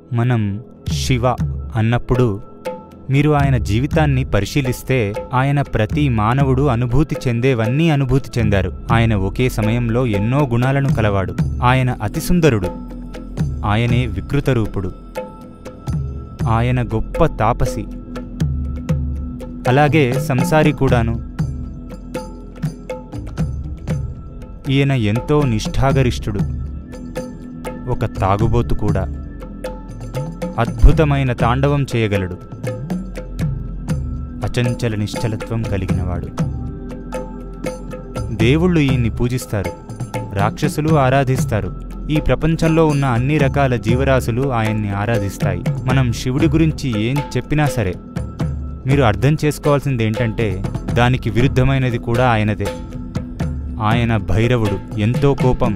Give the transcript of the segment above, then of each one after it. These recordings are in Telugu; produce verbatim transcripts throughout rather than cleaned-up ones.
మనం శివ అన్నప్పుడు మీరు ఆయన జీవితాన్ని పరిశీలిస్తే ఆయన ప్రతి మానవుడు అనుభూతి చెందేవన్నీ అనుభూతి చెందారు. ఆయన ఒకే సమయంలో ఎన్నో గుణాలను కలవాడు. ఆయన అతిసుందరుడు. ఆయనే వికృతరూపుడు. ఆయన గొప్ప తాపసి, అలాగే సంసారి కూడాను. ఈయన ఎంతో నిష్ఠాగరిష్ఠుడు, ఒక తాగుబోతు కూడా. అద్భుతమైన తాండవం చేయగలడు. అచంచల నిశ్చలత్వం కలిగినవాడు. దేవుళ్ళు ఈయన్ని పూజిస్తారు, రాక్షసులు ఆరాధిస్తారు. ఈ ప్రపంచంలో ఉన్న అన్ని రకాల జీవరాశులు ఆయన్ని ఆరాధిస్తాయి. మనం శివుడి గురించి ఏం చెప్పినా సరే మీరు అర్థం చేసుకోవాల్సింది ఏంటంటే దానికి విరుద్ధమైనది కూడా ఆయనదే. ఆయన భైరవుడు, ఎంతో కోపం,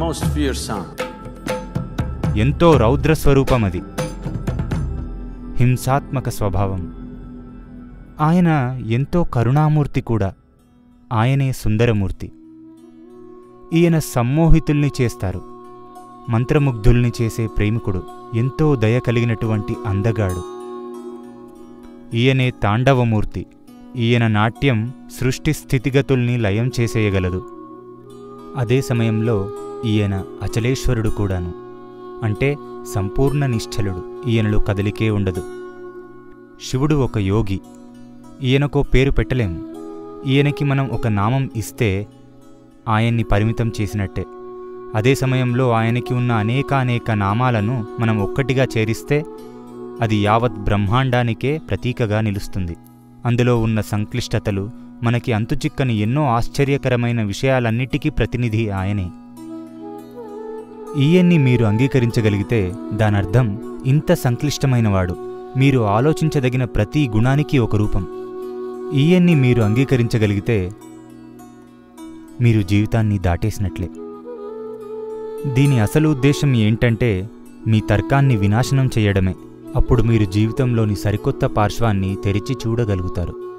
ఎంతో రౌద్ర స్వరూపం, అది హింసాత్మక స్వభావం. ఆయన ఎంతో కరుణామూర్తి కూడా. ఆయనే సుందరమూర్తి. ఈయన సమ్మోహితుల్ని చేస్తారు, మంత్రముగ్ధుల్ని చేసే ప్రేమికుడు, ఎంతో దయ కలిగినటువంటి అందగాడు. ఈయనే తాండవమూర్తి. ఈయన నాట్యం సృష్టి స్థితిగతుల్ని లయం చేసేయగలదు. అదే సమయంలో ఈయన అచలేశ్వరుడు కూడాను, అంటే సంపూర్ణ నిశ్చలుడు. ఈయనలో కదలికే ఉండదు. శివుడు ఒక యోగి. ఈయనకో పేరు పెట్టలేము. ఈయనకి మనం ఒక నామం ఇస్తే ఆయన్ని పరిమితం చేసినట్టే. అదే సమయంలో ఆయనకి ఉన్న అనేకానేక నామాలను మనం ఒక్కటిగా చేరిస్తే అది యావత్ బ్రహ్మాండానికే ప్రతీకగా నిలుస్తుంది. అందులో ఉన్న సంక్లిష్టతలు, మనకి అంతుచిక్కని ఎన్నో ఆశ్చర్యకరమైన విషయాలన్నిటికీ ప్రతినిధి ఆయనే. ఈయన్ని మీరు అంగీకరించగలిగితే దానర్థం ఇంత సంక్లిష్టమైనవాడు, మీరు ఆలోచించదగిన ప్రతి గుణానికి ఒక రూపం. ఈయన్ని మీరు అంగీకరించగలిగితే మీరు జీవితాన్ని దాటేసినట్లే. దీని అసలు ఉద్దేశం ఏంటంటే మీ తర్కాన్ని వినాశనం చేయడమే. అప్పుడు మీరు జీవితంలోని సరికొత్త పార్శ్వాన్ని తెరిచి చూడగలుగుతారు.